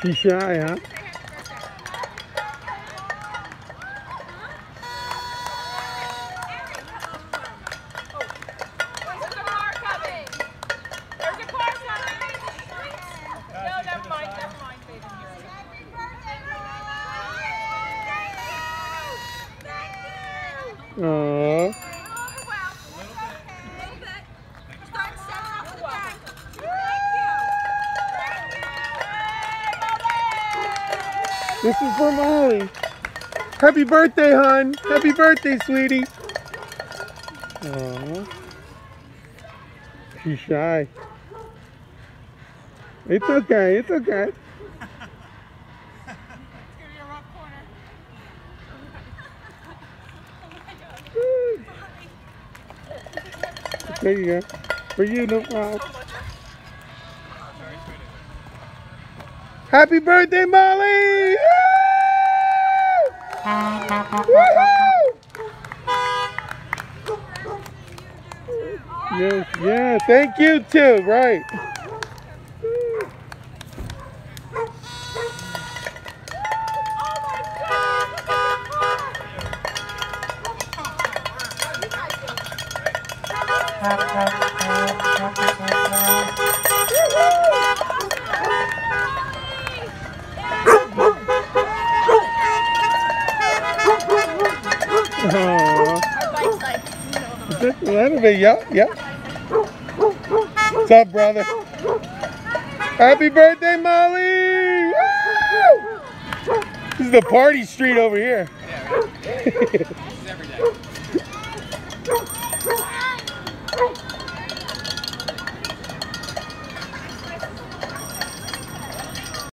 She's shy, huh? Aww. This is for Molly. Happy birthday, hon. Happy birthday, sweetie. Aww. She's shy. It's okay. It's okay. There you go. For you, no problem. Happy birthday, Molly! Yes, yeah, thank you too, right. That'll be, yeah. What's up, brother? Happy birthday, Molly! Woo! This is the party street over here. Yeah, right. This is every day.